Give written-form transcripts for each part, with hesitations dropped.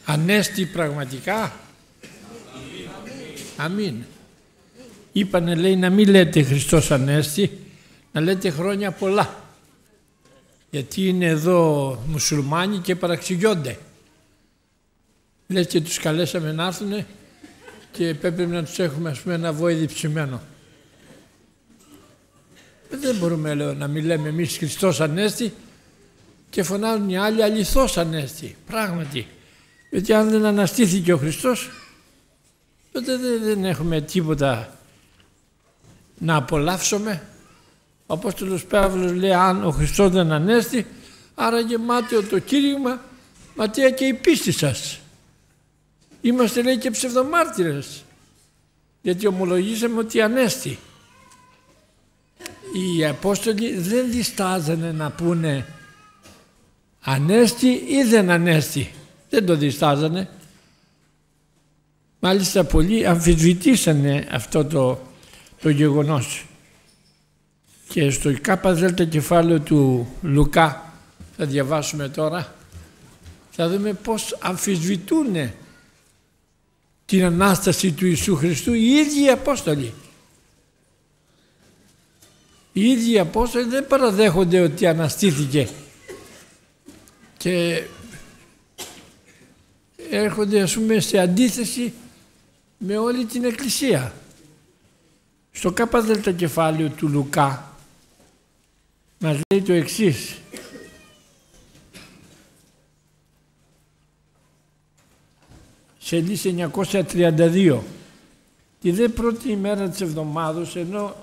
Ανέστη πραγματικά. Αμήν. Είπανε, λέει, να μην λέτε Χριστός Ανέστη, να λέτε χρόνια πολλά. Γιατί είναι εδώ μουσουλμάνοι και παραξηγιόνται. Λες και τους καλέσαμε να έρθουν και πρέπει να τους έχουμε, ας πούμε, ένα βόηδι ψημένο. Δεν μπορούμε, λέω, να μην λέμε εμείς Χριστός Ανέστη και φωνάζουν οι άλλοι αληθώς Ανέστη. Πράγματι. Γιατί αν δεν αναστήθηκε ο Χριστός, τότε δεν έχουμε τίποτα να απολαύσουμε. Ο Απόστολος Παύλος λέει, αν ο Χριστός δεν ανέστη, άρα γεμάτιο το κήρυγμα, ματιά και η πίστη σας. Είμαστε, λέει, και ψευδομάρτυρες, γιατί ομολογήσαμε ότι ανέστη. Οι Απόστολοι δεν διστάζανε να πούνε ανέστη ή δεν ανέστη. Δεν το διστάζανε. Μάλιστα πολλοί αμφισβητήσανε αυτό το γεγονός. Και στο ΚΔ κεφάλαιο του Λουκά, θα διαβάσουμε τώρα, θα δούμε πώς αμφισβητούν την Ανάσταση του Ιησού Χριστού οι ίδιοι οι Απόστολοι. Οι ίδιοι οι Απόστολοι δεν παραδέχονται ότι αναστήθηκε και έρχονται, ας πούμε, σε αντίθεση με όλη την Εκκλησία. Στο ΚΔ κεφάλαιο του Λουκά μας λέει το εξής. Σελίδα 932. Τη δε πρώτη ημέρα της εβδομάδος, ενώ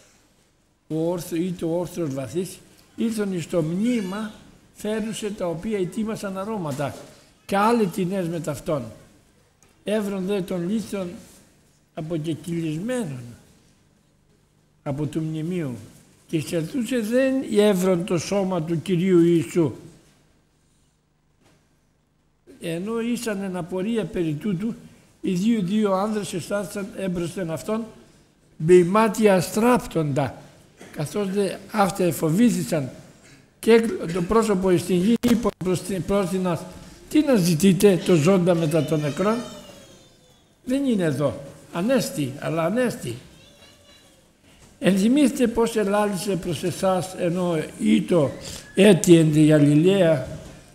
το όρθρος βαθύς ήλθον στο μνήμα, φέρνουσε τα οποία ετοίμασαν αρώματα και άλλοι τινές με ταυτόν. Έβρον δε των λίθων αποκεκυλισμένων από του μνημείου και εξελθούσε δεν έβρον το σώμα του Κυρίου Ιησού. Ενώ ήσαν εν απορία περί τούτου, οι δύο άνδρες εστάθησαν έμπροσθεν αυτόν με μάτια αστράπτοντα, καθώς δε αυτά εφοβήθησαν και το πρόσωπο εις την γη είπε προς την ας, τι να ζητείτε το ζώντα μετά των νεκρών. Δεν είναι εδώ. Ανέστη, αλλά ανέστη. Ενθυμίστε πως ελάλησε προς εσάς ενώ ήτο έτη εν τη Γαλιλαία,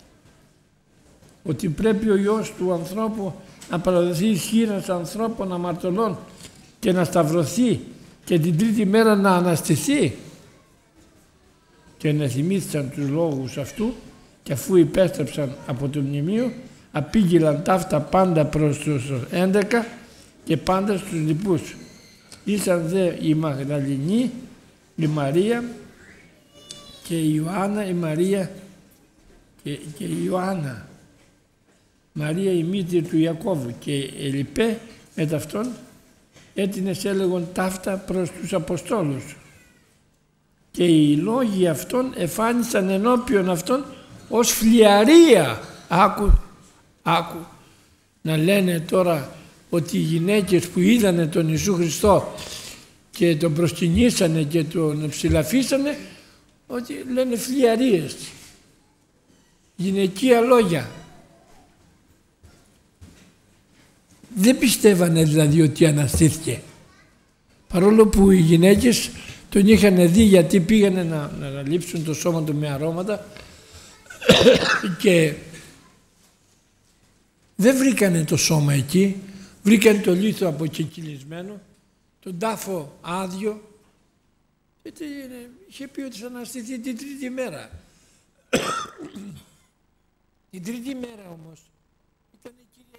ότι πρέπει ο Υιός του ανθρώπου να παραδοθεί εις χείρας ανθρώπων αμαρτωλών και να σταυρωθεί και την τρίτη μέρα να αναστηθεί. Και ενεθυμήθησαν τους λόγους αυτού και αφού υπέστρεψαν από το μνημείο απήγγειλαν ταύτα πάντα προς τους 11 και πάντα στους λοιπούς. Ήσαν δε η Μαγδαληνή, η Μαρία και η Ιωάννα, η Μαρία και η Ιωάννα, Μαρία η μήτρη του Ιακώβου και ελιπέ με ταυτόν έτεινες έλεγον ταύτα προς τους Αποστόλους. Και οι λόγοι αυτών εφάνισαν ενώπιον αυτών ως φλιαρία. Άκου να λένε τώρα ότι οι γυναίκες που είδανε τον Ιησού Χριστό και τον προσκυνήσανε και τον ψηλαφίσανε, ότι λένε φλιαρίες, γυναικεία λόγια. Δεν πιστεύανε δηλαδή ότι αναστήθηκε, παρόλο που οι γυναίκες τον είχαν δει, γιατί πήγανε να λείψουν το σώμα του με αρώματα και δεν βρήκανε το σώμα εκεί, βρήκανε το λίθο αποκεκυλισμένο, τον τάφο άδειο, γιατί είχε πει ότι θα αναστηθεί την τρίτη μέρα. Την τρίτη μέρα όμως ήταν η Κυριακή.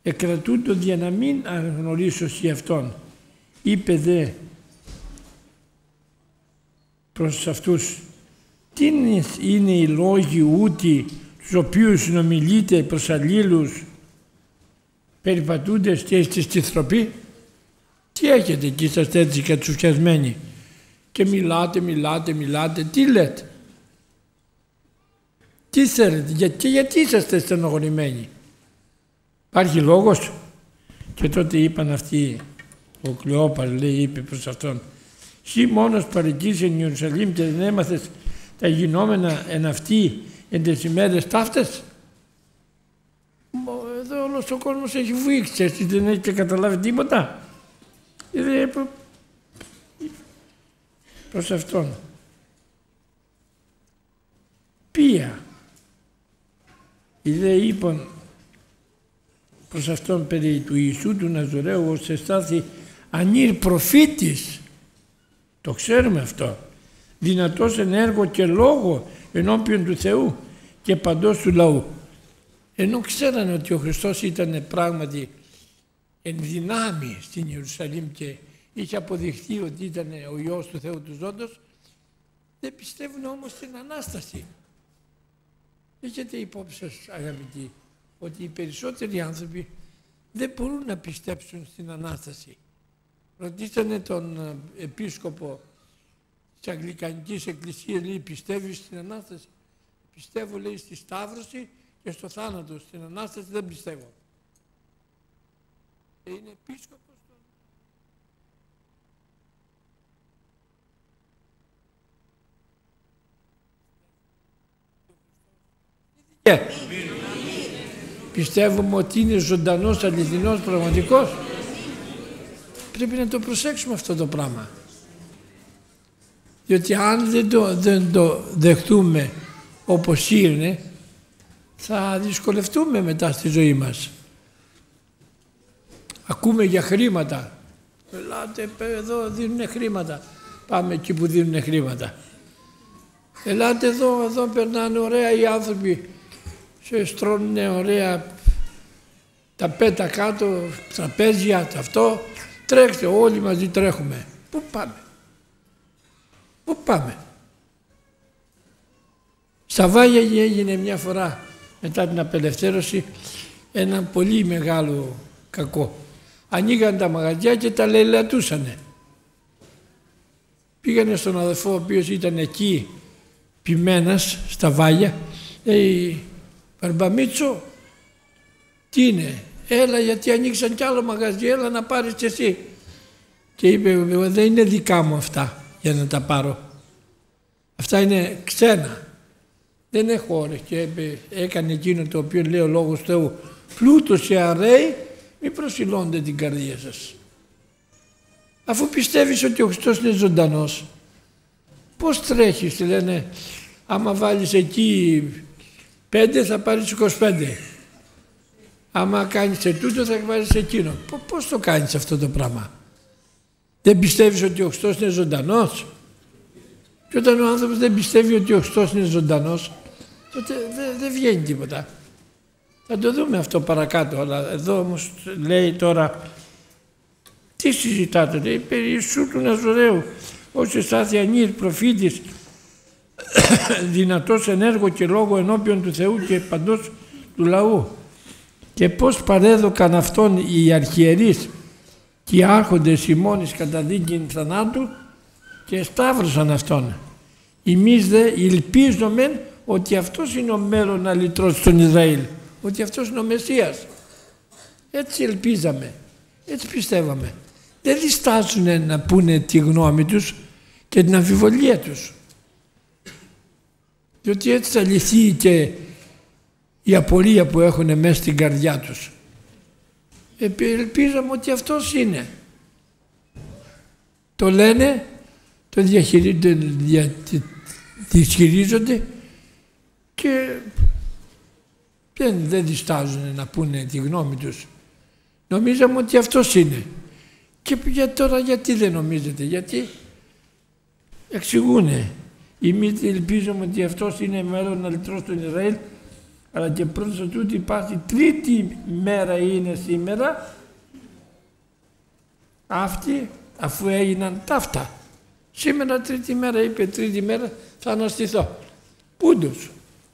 εκρατούντο για να μην αναγνωρίσω σε αυτόν. Είπε δε προς αυτούς, τι είναι οι λόγοι ούτοι τους οποίους συνομιλείτε προς αλλήλους περιπατούντες και στη στιθροπή? Τι έχετε εκεί, είσαστε έτσι κατσουφιασμένοι και μιλάτε, τι λέτε? Τι θέλετε και γιατί είσαστε στενοχωρημένοι? Υπάρχει λόγος? Και τότε είπαν αυτοί, ο Κλεόπαρ λέει, είπε προς αυτόν, «Συ μόνος παρεκείς εν Ιερουσαλήμ και δεν έμαθες τα γινόμενα εν αυτοί εν τις ημέρες ταύτες?» Εδώ όλος ο κόσμος έχει βουήξει, εσύ δεν έχετε καταλάβει τίποτα? Προς αυτόν. Ποια? Είδε είπαν προς αυτόν περί του Ιησού του Ναζωραίου ως εστάθη ανήρ προφήτης. Το ξέρουμε αυτό. Δυνατός εν έργο και λόγο ενώπιον του Θεού και παντός του λαού. Ενώ ξέρανε ότι ο Χριστός ήταν πράγματι εν δυνάμει στην Ιερουσαλήμ και είχε αποδειχθεί ότι ήταν ο Υιός του Θεού του Ζώντος, δεν πιστεύουν όμως στην Ανάσταση. Έχετε υπόψη σας, αγαπητοί, ότι οι περισσότεροι άνθρωποι δεν μπορούν να πιστέψουν στην Ανάσταση. Ρωτήσανε τον επίσκοπο της Αγγλικανικής Εκκλησίας, λέει, πιστεύεις στην Ανάσταση? Πιστεύω, λέει, στη Σταύρωση και στο θάνατο. Στην Ανάσταση δεν πιστεύω. Είναι επίσκοπος. Πιστεύουμε ότι είναι ζωντανός, αληθινός, πραγματικός. Πρέπει να το προσέξουμε αυτό το πράγμα. Διότι αν δεν το δεχτούμε όπως είναι, θα δυσκολευτούμε μετά στη ζωή μας. Ακούμε για χρήματα. Ελάτε εδώ, δίνουν χρήματα. Πάμε εκεί που δίνουν χρήματα. Ελάτε εδώ περνάνε ωραία οι άνθρωποι. Σε στρώνουν ωραία τα πέτα κάτω, τραπέζια, αυτό. Τρέξτε, όλοι μαζί τρέχουμε. Πού πάμε? Πού πάμε? Στα Βάγια έγινε μια φορά μετά την απελευθέρωση ένα πολύ μεγάλο κακό. Ανοίγαν τα μαγαζιά και τα λαιλατούσανε. Πήγανε στον αδελφό ο οποίος ήταν εκεί ποιμένας στα Βάγια, λέει, Μπαρμπαμίτσο, τι είναι? Έλα, γιατί ανοίξαν κι άλλο μαγαζί, έλα να πάρεις και εσύ. Και είπε, δεν είναι δικά μου αυτά για να τα πάρω. Αυτά είναι ξένα. Δεν έχω ώρες. Και έκανε εκείνο το οποίο λέει ο Λόγος Θεού, πλούτος και αρέει, μη προσιλώνετε την καρδία σας. Αφού πιστεύεις ότι ο Χριστός είναι ζωντανός, πώς τρέχεις? Λένε, άμα βάλεις εκεί 5 θα πάρεις 25. Άμα κάνεις τούτο θα βάλεις εκείνο. Πώς το κάνεις αυτό το πράγμα? Δεν πιστεύεις ότι ο Χριστός είναι ζωντανός? Και όταν ο άνθρωπος δεν πιστεύει ότι ο Χριστός είναι ζωντανός, τότε δεν βγαίνει τίποτα. Θα το δούμε αυτό παρακάτω, αλλά εδώ όμως λέει τώρα, τι συζητάτε? Λέει, περί Ιησού του Ναζωραίου, ως εστάθη ανήρ προφήτης, δυνατός εν έργο και λόγο ενώπιον του Θεού και παντός του λαού. Και πώς παρέδωκαν αυτόν οι αρχιερείς και οι άρχοντες ημώνης κατά δίκην θανάτου και σταύρωσαν αυτόν. Εμείς δε ελπίζομεν ότι αυτός είναι ο μέλλον αλυτρός στον Ισραήλ, ότι αυτός είναι ο Μεσσίας. Έτσι ελπίζαμε, έτσι πιστεύαμε. Δεν διστάζουν να πούνε τη γνώμη τους και την αμφιβολία τους. Διότι έτσι θα λυθεί και η απορία που έχουν μέσα στην καρδιά τους. Ελπίζαμε ότι αυτός είναι. Το λένε, το διαχειρίζονται και δεν διστάζουν να πούνε τη γνώμη τους. Νομίζαμε ότι αυτός είναι. Και τώρα γιατί δεν νομίζετε? Γιατί εξηγούνε. Εμείς ελπίζουμε ότι αυτός είναι μέλλον αλυτρός του Ισραήλ, αλλά και προς τούτη πάση τρίτη μέρα είναι σήμερα, αυτή αφού έγιναν ταύτα. Σήμερα τρίτη μέρα, είπε τρίτη μέρα θα αναστηθώ. Πούντος.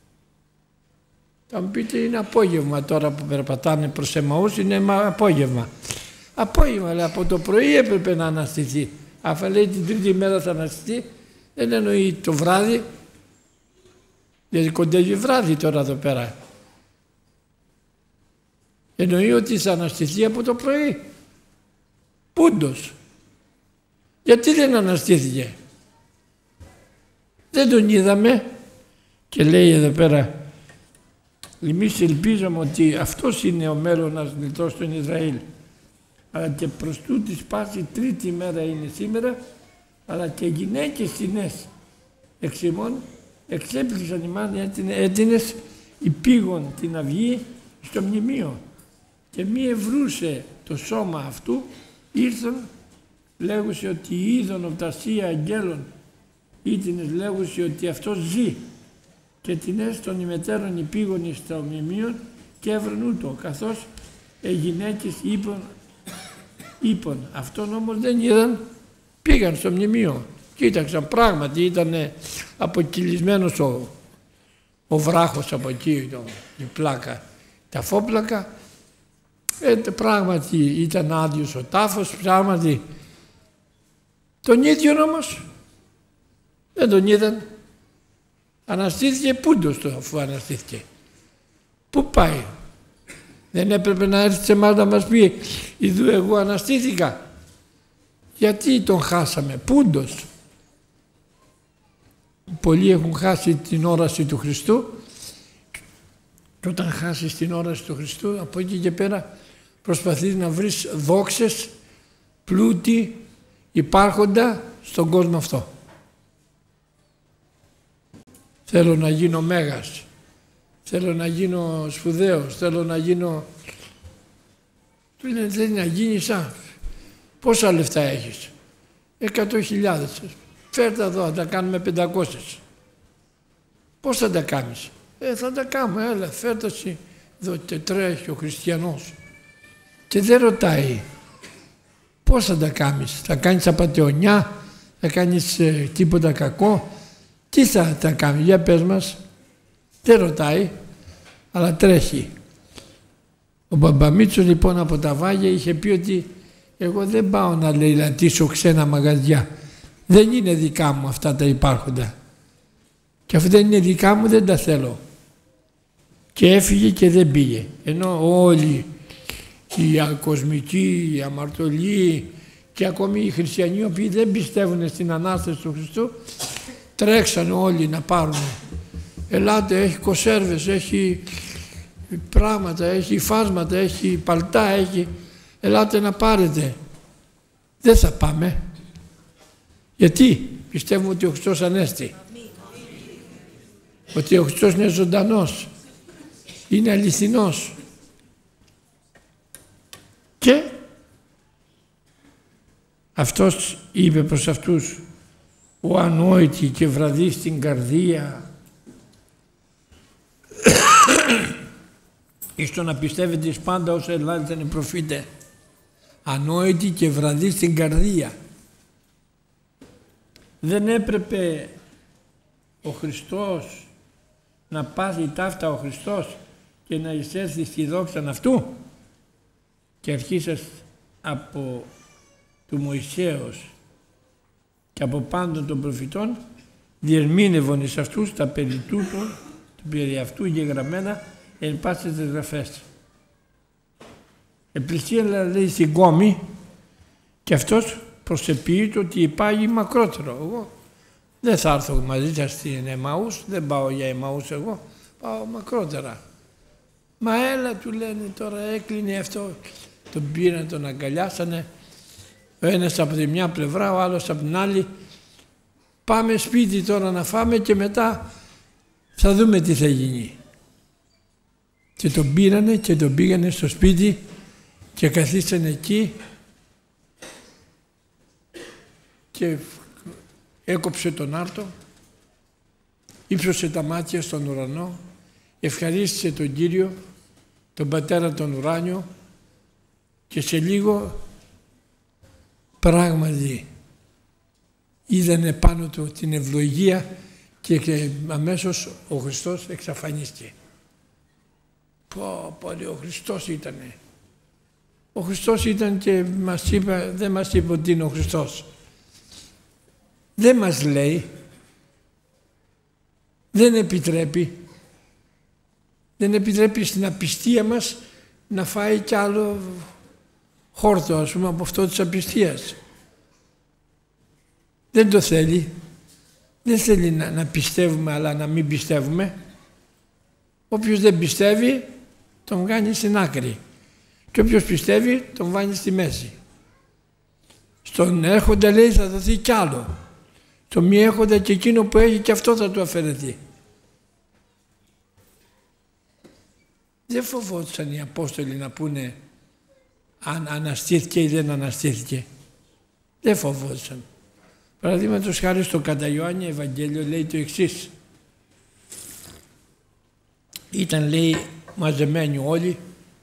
Θα μου πείτε είναι απόγευμα τώρα που περπατάνε προς Εμαούς, είναι απόγευμα. Απόγευμα, αλλά από το πρωί έπρεπε να αναστηθεί. Αφού λέει την τρίτη μέρα θα αναστηθεί, δεν εννοεί το βράδυ, γιατί κοντεύει βράδυ τώρα εδώ πέρα. Εννοεί ότι θα αναστηθεί από το πρωί. Πούντος. Γιατί δεν αναστήθηκε? Δεν τον είδαμε. Και λέει εδώ πέρα, εμείς ελπίζαμε ότι αυτός είναι ο μέλλοντας λιτός στον Ισραήλ. Αλλά και προς τούτης πάση τρίτη μέρα είναι σήμερα, αλλά και γυναίκες τινές εξ ημών εξέπληξαν ημάν έτεινες υπήγον την αυγή στο μνημείο και μη ευρούσε το σώμα αυτού, ήρθαν λέγουσε ότι είδον οπτασία αγγέλων, ήτινες λέγουσε ότι αυτός ζει και τινές των ημετέρων υπήγον στο μνημείο και έβραν ούτω, καθώς οι γυναίκες είπαν. Αυτόν όμως δεν είδαν, πήγαν στο μνημείο, κοίταξαν, πράγματι ήταν αποκυλισμένος ο βράχος από εκεί, η πλάκα, τα φόπλακα, πράγματι ήταν άδειος ο τάφος, πράγματι. Τον ίδιον όμως δεν τον είδαν. Αναστήθηκε πούντος το αφού αναστήθηκε. Πού πάει? Δεν έπρεπε να έρθει σε εμάς να μας πει «Ιδού εγώ αναστήθηκα». Γιατί τον χάσαμε? Πούντος. Πολλοί έχουν χάσει την όραση του Χριστού και όταν χάσεις την όραση του Χριστού από εκεί και πέρα προσπαθείς να βρεις δόξες, πλούτη, υπάρχοντα στον κόσμο αυτό. Θέλω να γίνω μέγας, θέλω να γίνω σπουδαίος, θέλω να γίνω... Του λένε θέλει να γίνει σαν. Πόσα λεφτά έχεις? 100.000. Φέρτα εδώ, θα τα κάνουμε 500. Πώς θα τα κάνεις? Θα τα κάνουμε, έλα, φέρτα εσύ. Εδώ τρέχει ο χριστιανός. Και δεν ρωτάει πώς θα τα κάνεις. Θα κάνεις απατεωνιά, θα κάνεις τίποτα κακό. Τι θα τα κάνει, για πες μας. Δεν ρωτάει, αλλά τρέχει. Ο Μπαμπαμίτσος λοιπόν από τα Βάγια είχε πει ότι εγώ δεν πάω να λαιλατήσω ξένα μαγαζιά. Δεν είναι δικά μου αυτά τα υπάρχοντα. Και αφού δεν είναι δικά μου δεν τα θέλω. Και έφυγε και δεν πήγε. Ενώ όλοι οι κοσμικοί, οι αμαρτωλοί και ακόμη οι χριστιανοί οι οποίοι δεν πιστεύουν στην Ανάσταση του Χριστού τρέξαν όλοι να πάρουν. Ελάτε, έχει κονσέρβες, έχει πράγματα, έχει φάσματα, έχει παλτά, έχει... Ελάτε να πάρετε. Δεν θα πάμε. Γιατί? Πιστεύουμε ότι ο Χριστός Ανέστη. Ότι ο Χριστός είναι ζωντανός. Είναι αληθινός. Και αυτός είπε προς αυτούς ο ανόητη και βραδύ στην καρδία εις το να πιστεύετε εις πάντα όσα ελάλησαν οι προφήτε. Ανόητη και βραδύ στην καρδία. Δεν έπρεπε ο Χριστός να πάθει ταύτα ο Χριστός και να εισέλθει στη δόξα αυτού? Και αρχίσας από του Μωυσέως και από πάντων των προφητών διερμήνευον εις αυτούς τα περί τούτων, περί αυτού γεγραμμένα εν πάσες τις γραφές. Επλησίαλα λέει στην κόμη και αυτός προσεποιείται ότι υπάγει μακρότερο. Εγώ δεν θα έρθω μαζί σας στην Εμαούς, δεν πάω για Εμαούς εγώ, πάω μακρότερα. Μα έλα, του λένε τώρα, έκλεινε αυτό. Τον πήραν, τον αγκαλιάσανε, ο ένας από τη μια πλευρά, ο άλλος από την άλλη. Πάμε σπίτι τώρα να φάμε και μετά θα δούμε τι θα γίνει. Και τον πήρανε και τον πήγανε στο σπίτι και καθίσανε εκεί και έκοψε τον άρτο, ύψωσε τα μάτια στον ουρανό, ευχαρίστησε τον Κύριο, τον Πατέρα τον ουράνιο, και σε λίγο πράγματι είδανε πάνω του την ευλογία και αμέσως ο Χριστός εξαφανίστηκε. Πω, ο Χριστός ήτανε. Ο Χριστός ήταν και δεν μας είπε ότι είναι ο Χριστός. Δεν μας λέει, δεν επιτρέπει στην απιστία μας να φάει κι άλλο χόρτο, ας πούμε, από αυτό της απιστίας. Δεν το θέλει. Δεν θέλει να πιστεύουμε, αλλά να μην πιστεύουμε. Όποιος δεν πιστεύει, τον κάνει στην άκρη. Και όποιος πιστεύει, τον βάνει στη μέση. Στον έχοντα, λέει, θα δοθεί κι άλλο. Το μη έχοντα και εκείνο που έχει, και αυτό θα του αφαιρεθεί. Δεν φοβόντουσαν οι Απόστολοι να πούνε αν αναστήθηκε ή δεν αναστήθηκε. Δεν φοβόντουσαν. Παραδείγματος χάρη στο κατά Ιωάννη Ευαγγέλιο λέει το εξής. Ήταν, λέει, μαζεμένοι όλοι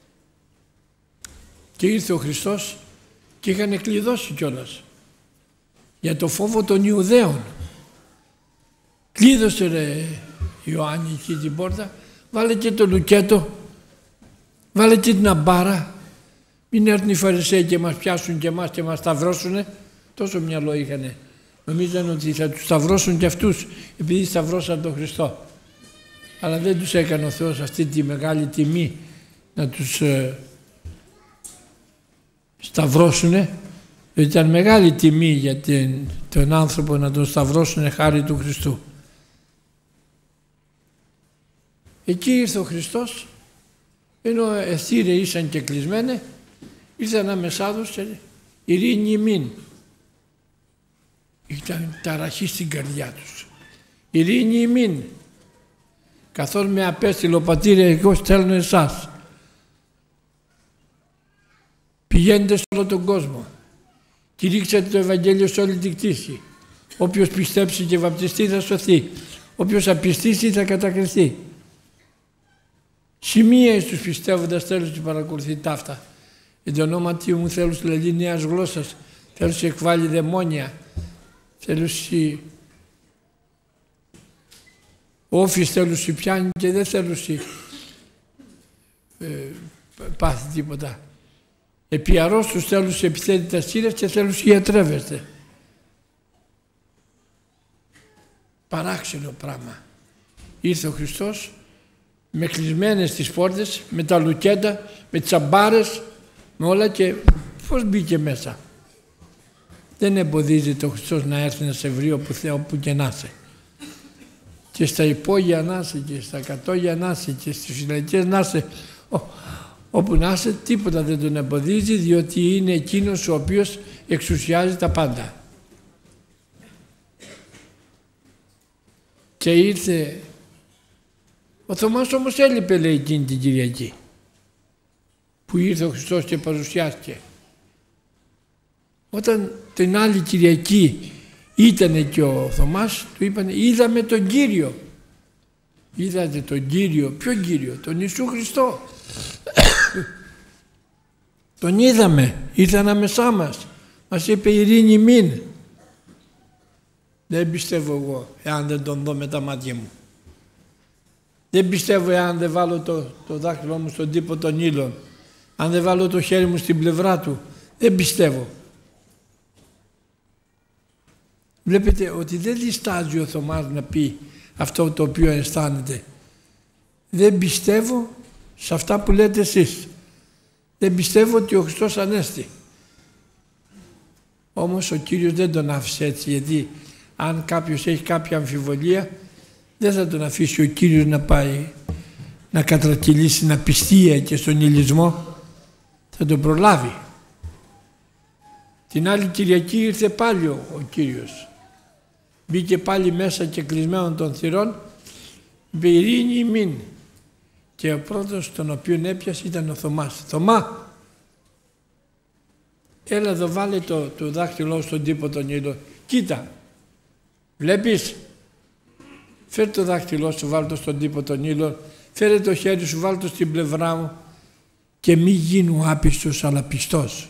και ήρθε ο Χριστός και είχαν κλειδώσει κιόλας για το φόβο των Ιουδαίων. Κλείδωσε, ρε Ιωάννη, εκεί την πόρτα, βάλε και το λουκέτο, βάλε και την αμπάρα, μην έρθουν οι Φαρισαίοι και μας πιάσουν και εμάς και μας σταυρώσουνε. Τόσο μυαλό είχανε. Νομίζαν ότι θα τους σταυρώσουν και αυτούς επειδή σταυρώσαν τον Χριστό. Αλλά δεν τους έκανε ο Θεός αυτή τη μεγάλη τιμή να τους σταυρώσουνε. Ήταν μεγάλη τιμή για τον άνθρωπο να τον σταυρώσουνε χάρη του Χριστού. Εκεί ήρθε ο Χριστός, ενώ εθήρε ήσαν και κλεισμένε, ήρθε ανάμεσά τους και ειρήνη ημίν. Ήταν ταραχή στην καρδιά τους. Ειρήνη ημίν. Καθώς με απέστειλε ο Πατήρ, εγώ στέλνω εσάς. Πηγαίνετε σε όλο τον κόσμο. Κηρύξατε το Ευαγγέλιο σε όλη την κτήση. Όποιος πιστέψει και βαπτιστεί θα σωθεί. Όποιος απιστήσει θα κατακριθεί. Σημεία εις τους πιστεύοντας θέλουν και παρακολουθεί ταύτα. Εν το ονόματι μου θέλουν δηλαδή νέας γλώσσας. Θέλουν σε εκβάλει δαιμόνια. Θέλουν σε όφης, θέλουν σε πιάνει και δεν θέλουν σε πάθει τίποτα. Επί αρρώστους θέλουν σε επιθέτει τα σύρες και θέλουν σε ιατρεύεστε. Παράξενο πράγμα. Ήρθε ο Χριστός με κλεισμένες τις πόρτες, με τα λουκέτα, με τις αμπάρες, με όλα, και πώς μπήκε μέσα. Δεν εμποδίζει ο Χριστός να έρθει να σε βρει όπου και να είσαι. Και στα υπόγεια να είσαι και στα κατόγεια να είσαι και στις φυλακές να είσαι, όπου να είσαι, τίποτα δεν τον εμποδίζει, διότι είναι εκείνος ο οποίος εξουσιάζει τα πάντα. Και ήρθε ο Θωμάς, όμως έλειπε, λέει, εκείνη την Κυριακή που ήρθε ο Χριστός και παρουσιάστηκε. Όταν την άλλη Κυριακή ήτανε και ο Θωμάς, του είπανε είδαμε τον Κύριο. Είδατε τον Κύριο? Ποιον Κύριο? Τον Ιησού Χριστό. Τον είδαμε, ήρθε ανάμεσά μας, μας είπε ειρήνη μην. Δεν πιστεύω εγώ εάν δεν τον δω με τα μάτια μου. Δεν πιστεύω εάν δεν βάλω το δάχτυλό μου στον τύπο των ήλων, αν δεν βάλω το χέρι μου στην πλευρά του. Δεν πιστεύω. Βλέπετε ότι δεν διστάζει ο Θωμάς να πει αυτό το οποίο αισθάνεται. Δεν πιστεύω σε αυτά που λέτε εσείς. Δεν πιστεύω ότι ο Χριστός ανέστη. Όμως ο Κύριος δεν τον άφησε έτσι, γιατί αν κάποιος έχει κάποια αμφιβολία δεν θα τον αφήσει ο Κύριος να πάει να κατρακυλήσει στην απιστία και στον ηλισμό. Θα τον προλάβει. Την άλλη Κυριακή ήρθε πάλι ο Κύριος. Μπήκε πάλι μέσα και κλεισμένων των θυρών, είπε ειρήνη ημίν. Και ο πρώτος τον οποίον έπιασε ήταν ο Θωμάς. Θωμά, έλα εδώ, βάλε το δάχτυλό στον τύπο των ήλων. Κοίτα, βλέπεις, φέρ το δάχτυλό σου, βάλ το στον τύπο των ήλων Φέρε το χέρι σου, βάλ' το στην πλευρά μου και μη γίνου άπιστος αλλά πιστός.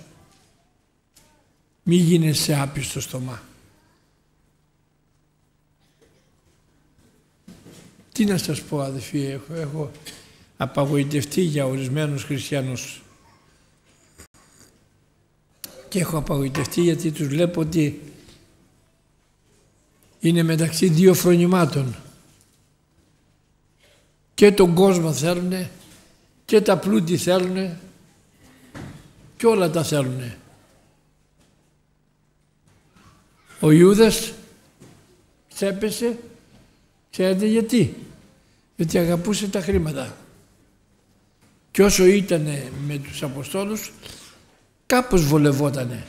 Μη γίνεσαι άπιστο στομά. Τι να σας πω αδελφοί, έχω απαγοητευτεί για ορισμένους χριστιανούς. Και έχω απαγοητευτεί γιατί τους βλέπω ότι είναι μεταξύ δύο φρονημάτων. Και τον κόσμο θέλουν και τα πλούτη θέλουν και όλα τα θέλουν. Ο Ιούδας ξέπεσε, ξέρετε γιατί? Γιατί αγαπούσε τα χρήματα. Και όσο ήταν με τους Αποστόλους, κάπως βολευότανε.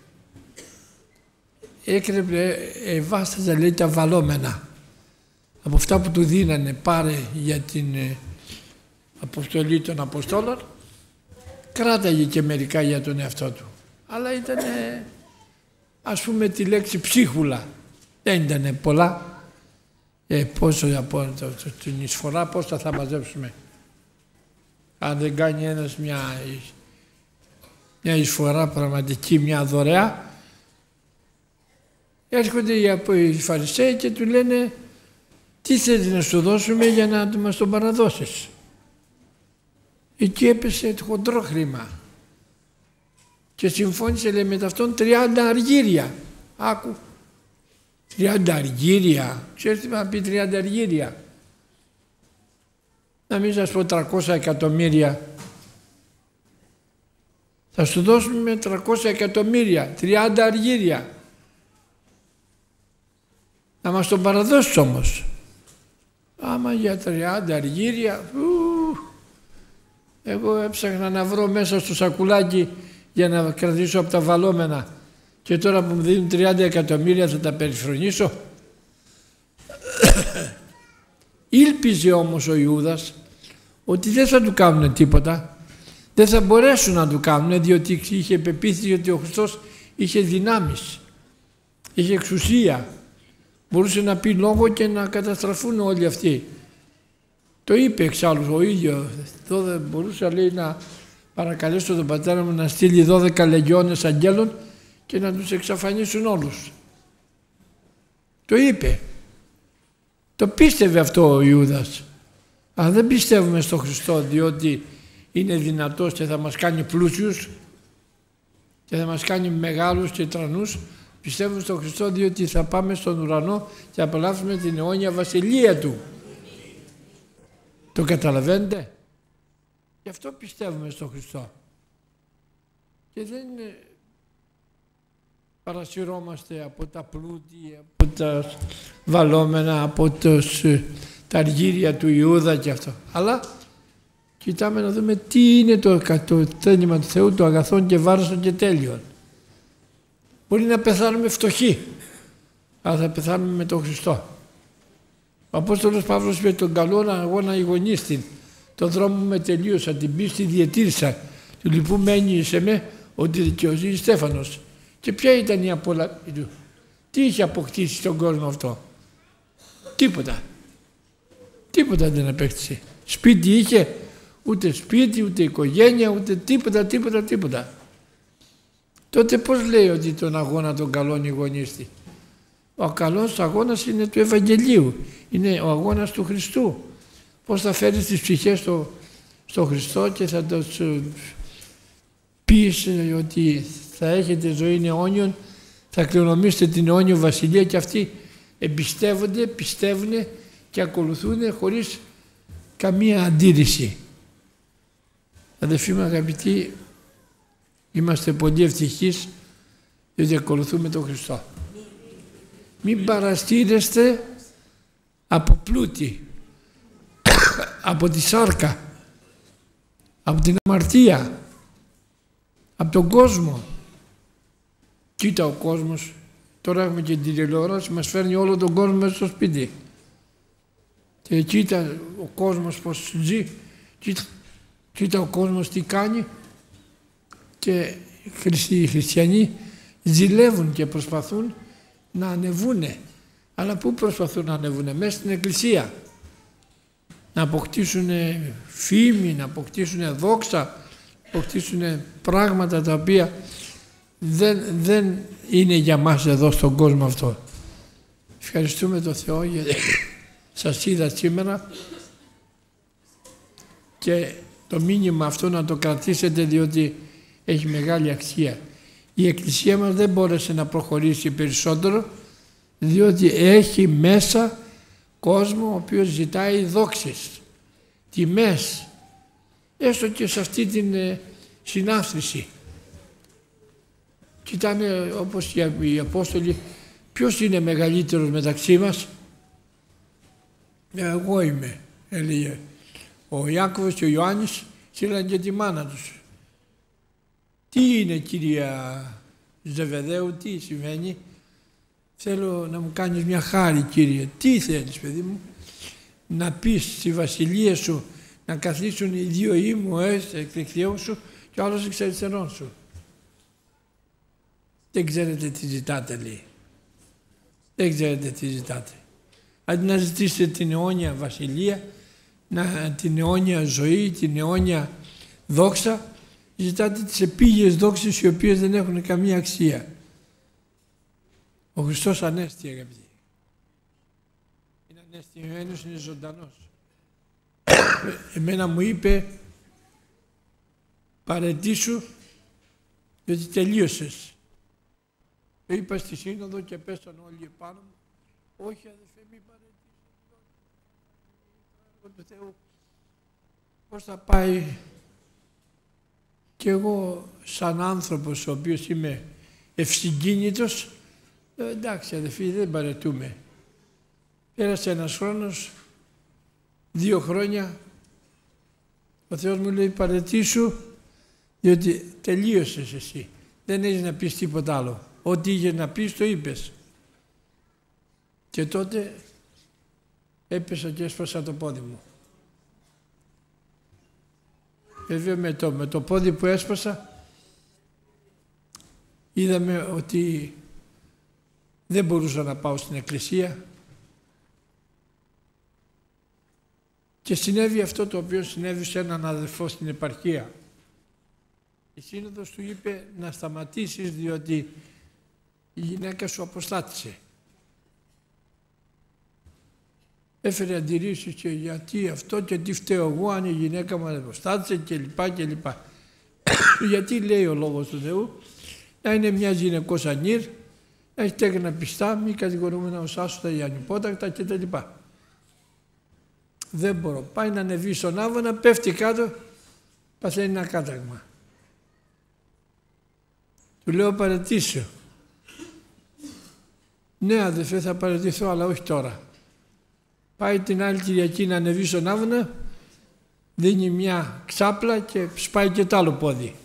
Βάσταζε, λέει, τα βαλόμενα. Από αυτά που του δίνανε, πάρε για την αποστολή των Αποστόλων, κράταγε και μερικά για τον εαυτό του. Αλλά ήταν, ας πούμε, τη λέξη ψίχουλα. Δεν ήταν πολλά. Πόσο από την εισφορά, πώς θα μαζέψουμε? Αν δεν κάνει ένας μια εισφορά πραγματική, μια δωρεά, έρχονται οι Φαρισαίοι και του λένε, τι θέλεις να σου δώσουμε για να μας τον παραδώσεις? Εκεί έπεσε χοντρό χρήμα και συμφώνησε, λέει, με αυτόν 30 αργύρια. Άκου, 30 αργύρια, ξέρεις τι να πει 30 αργύρια? Να μην σας πω 300 εκατομμύρια. Θα σου δώσουμε 300 εκατομμύρια, 30 αργύρια. Να μας τον παραδώσεις όμως. Άμα για 30 αργύρια, εγώ έψαχνα να βρω μέσα στο σακουλάκι για να κρατήσω από τα βαλόμενα και τώρα που μου δίνουν 30 εκατομμύρια θα τα περιφρονήσω. Ήλπιζε όμως ο Ιούδας ότι δεν θα του κάνουν τίποτα, δεν θα μπορέσουν να του κάνουν, διότι είχε πεποίθηση ότι ο Χριστός είχε δυνάμεις, είχε εξουσία, μπορούσε να πει λόγο και να καταστραφούν όλοι αυτοί. Το είπε εξάλλου ο ίδιος, μπορούσα, λέει, να παρακαλέσω τον πατέρα μου να στείλει 12 λεγιώνες αγγέλων και να τους εξαφανίσουν όλους. Το είπε. Το πίστευε αυτό ο Ιούδας. Αλλά δεν πιστεύουμε στον Χριστό διότι είναι δυνατός και θα μας κάνει πλούσιους και θα μας κάνει μεγάλους και τρανούς. Πιστεύουμε στον Χριστό διότι θα πάμε στον ουρανό και θα απολαύσουμε την αιώνια βασιλεία Του. Το καταλαβαίνετε? Γι' αυτό πιστεύουμε στον Χριστό. Και δεν παρασυρώμαστε από τα πλούτη, από τα βαλόμενα, από τα αργύρια του Ιούδα και αυτό. Αλλά κοιτάμε να δούμε τι είναι το θέλημα του Θεού, το αγαθόν και βάρος και τέλειον. Μπορεί να πεθάνουμε φτωχοί, αλλά θα πεθάνουμε με τον Χριστό. Ο Απόστολος Παύλος είπε, τον καλόν αγώνα αγωνίστην, τον δρόμο με τελείωσα, την πίστη διετήρησα, του λοιπού μένει σε με ότι δικαιοσύνη Στέφανος. Και ποια ήταν η απόλαυση του? Τι είχε αποκτήσει στον κόσμο αυτό? Τίποτα. Τίποτα δεν απέκτησε. Σπίτι είχε, ούτε σπίτι, ούτε οικογένεια, ούτε τίποτα. Τότε πώς λέει ότι τον αγώνα τον καλόν αγωνίστη? Ο καλός αγώνας είναι του Ευαγγελίου, είναι ο αγώνας του Χριστού. Πώς θα φέρεις τις ψυχές στο Χριστό και θα τους πεις ότι θα έχετε ζωή αιώνιον, θα κληρονομήσετε την αιώνιο βασιλεία, και αυτοί εμπιστεύονται, πιστεύουν και ακολουθούν χωρίς καμία αντίρρηση. Αδελφοί μου αγαπητοί, είμαστε πολύ ευτυχείς διότι ακολουθούμε τον Χριστό. Μην παραστήρεστε από πλούτη, από τη σάρκα, από την αμαρτία, από τον κόσμο. Κοίτα ο κόσμος, τώρα έχουμε και την τηλεόραση, μας φέρνει όλο τον κόσμο μέσα στο σπίτι. Και κοίτα ο κόσμος πως ζει, κοίτα ο κόσμος τι κάνει, και οι χριστιανοί ζηλεύουν και προσπαθούν να ανεβούνε. Αλλά πού προσπαθούν να ανεβούνε? Μέσα στην εκκλησία. να αποκτήσουν φήμη, να αποκτήσουν δόξα, να αποκτήσουν πράγματα τα οποία δεν είναι για μας εδώ στον κόσμο αυτό. Ευχαριστούμε τον Θεό γιατί σας είδα σήμερα και το μήνυμα αυτό να το κρατήσετε, διότι έχει μεγάλη αξία. Η Εκκλησία μας δεν μπόρεσε να προχωρήσει περισσότερο, διότι έχει μέσα κόσμο ο οποίος ζητάει δόξες, τιμές, έστω και σε αυτή την συνάθρηση. Κοιτάνε όπως οι Απόστολοι, ποιος είναι μεγαλύτερος μεταξύ μας? Εγώ είμαι, έλεγε. Ο Ιάκωβος και ο Ιωάννης στείλαν και τη μάνα τους. Τι είναι, κυρία Ζεβεδαίου, τι σημαίνει? Θέλω να μου κάνεις μια χάρη, κύριε. Τι θέλεις, παιδί μου? Να πεις στη βασιλεία σου να καθίσουν οι δύο ήμου εκ δεξιών σου και ο άλλος εξ αριστερών σου. Δεν ξέρετε τι ζητάτε, λέει. Δεν ξέρετε τι ζητάτε. Αντί να ζητήσετε την αιώνια βασιλεία, την αιώνια ζωή, την αιώνια δόξα, ζητάτε τις επίγειες δόξες οι οποίες δεν έχουν καμία αξία. Ο Χριστός ανέστη, αγαπητοί. Είναι αναισθημένος, είναι ζωντανός. Εμένα μου είπε, παραιτήσου, διότι τελείωσες. Το είπα στη Σύνοδο και πέσαν όλοι επάνω μου. Όχι, αδελφέ, μην παραιτήσεις. Του Θεού. Πώς θα πάει? Και εγώ σαν άνθρωπος ο οποίος είμαι ευσυγκίνητος, εντάξει αδελφοί, δεν παραιτούμε. Πέρασε ένας χρόνος, 2 χρόνια, ο Θεός μου λέει παραιτήσου, διότι τελείωσες εσύ. Δεν έχεις να πεις τίποτα άλλο. Ό,τι είχες να πεις το είπες. Και τότε έπεσα και έσπασα το πόδι μου. Βέβαια με το πόδι που έσπασα είδαμε ότι δεν μπορούσα να πάω στην εκκλησία και συνέβη αυτό το οποίο συνέβη σε έναν αδελφό στην επαρχία. Η Σύνοδος του είπε να σταματήσεις διότι η γυναίκα σου αποστάτησε. Έφερε αντιρρήσεις και γιατί αυτό και τι φταίω εγώ αν η γυναίκα μου αποστάτησε κλπ. Γιατί λέει ο Λόγος του Θεού να είναι μια γυναικός ανήρ, να έχει τέκνα πιστά, μη κατηγορούμενα ως άσωτα ή ανυπότακτα κτλ. Δεν μπορώ. Πάει να ανεβεί στον άβανα, πέφτει κάτω, παθαίνει ένα κάταγμα. Του λέω παραιτήσεω. Ναι αδελφέ, θα παραιτηθώ, αλλά όχι τώρα. Πάει την άλλη Κυριακή να ανεβεί στον άβανα, δίνει μια ξάπλα και σπάει και το άλλο πόδι.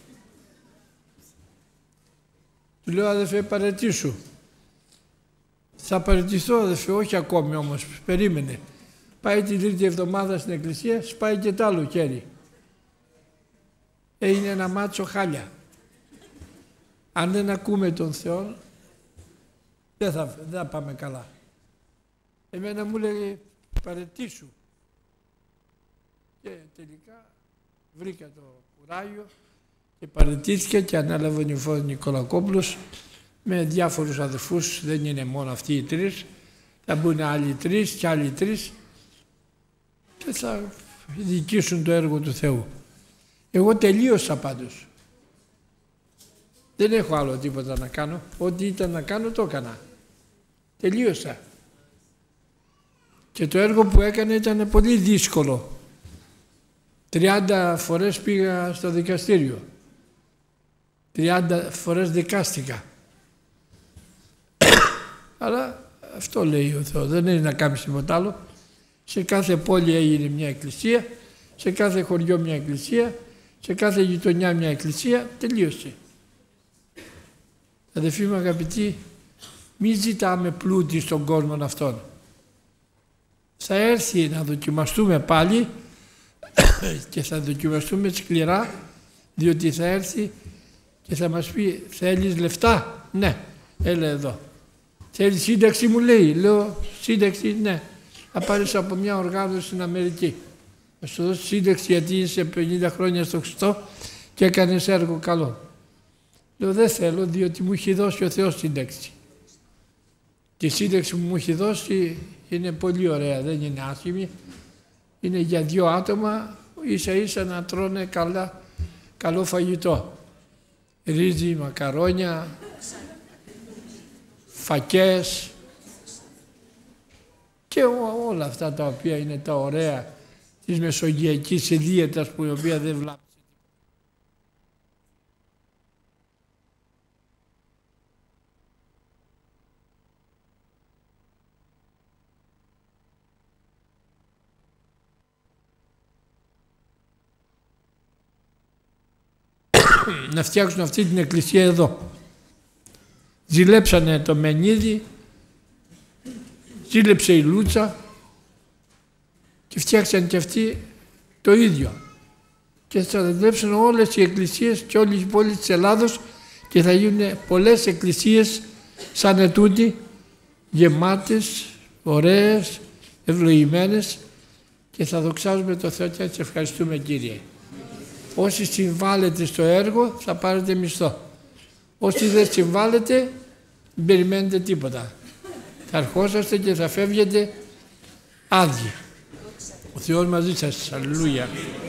Του λέω αδελφέ παραιτήσου. Θα παραιτηθώ αδελφέ, όχι ακόμη όμως, περίμενε. Πάει την 3η εβδομάδα στην εκκλησία, σπάει και το άλλο χέρι. Έγινε ένα μάτσο χάλια. Αν δεν ακούμε τον Θεό, δεν θα πάμε καλά. Εμένα μου λέγε παραιτήσου. Και τελικά βρήκα το κουράγιο και παραιτήθηκα και ανέλαβε ο νηφός Νικολακόπουλος με διάφορους αδελφούς, δεν είναι μόνο αυτοί οι 3, θα μπουν άλλοι 3 και άλλοι 3 και θα διοικήσουν το έργο του Θεού. Εγώ τελείωσα πάντως. Δεν έχω άλλο τίποτα να κάνω. Ό,τι ήταν να κάνω το έκανα. Τελείωσα. Και το έργο που έκανε ήταν πολύ δύσκολο. 30 φορές πήγα στο δικαστήριο. 30 φορές δικάστηκα. Αλλά αυτό λέει ο Θεός. Δεν είναι να κάνεις τίποτα άλλο. Σε κάθε πόλη έγινε μια εκκλησία, σε κάθε χωριό μια εκκλησία, σε κάθε γειτονιά μια εκκλησία, τελείωσε. Αδελφοί μου αγαπητοί, μη ζητάμε πλούτη στον κόσμο αυτόν. Θα έρθει να δοκιμαστούμε πάλι και θα δοκιμαστούμε σκληρά, διότι θα έρθει και θα μας πει θέλεις λεφτά? Ναι, έλα εδώ. Θέλεις σύνταξη? Μου λέει. Λέω σύνταξη? Ναι. Θα πάρεις από μια οργάνωση στην Αμερική. Θα σου δώσω σύνταξη γιατί είσαι 50 χρόνια στο Χριστό και έκανες έργο καλό. Λέω δεν θέλω, διότι μου έχει δώσει ο Θεός σύνταξη. Και η σύνταξη που μου έχει δώσει είναι πολύ ωραία, δεν είναι άσχημη. Είναι για 2 άτομα, ίσα ίσα να τρώνε καλό φαγητό. Ρύζι, μακαρόνια, φακές και όλα αυτά τα οποία είναι τα ωραία της μεσογειακής δίαιτας που η οποία δεν βλάπτει. Να φτιάξουν αυτή την εκκλησία εδώ. Ζηλέψανε το Μενίδη, ζήλεψε η Λούτσα και φτιάξαν και αυτοί το ίδιο. Και θα δουλέψουν όλες οι εκκλησίες και όλες οι πόλεις της Ελλάδος και θα γίνουν πολλές εκκλησίες σαν ετούτη, γεμάτες, ωραίες, ευλογημένες και θα δοξάζουμε το Θεό και έτσι ευχαριστούμε Κύριε. Όσοι συμβάλλετε στο έργο θα πάρετε μισθό. Όσοι δεν συμβάλλετε δεν περιμένετε τίποτα. Θα αρχόσαστε και θα φεύγετε άδειοι. Ο Θεός μαζί σας. Αλληλούια.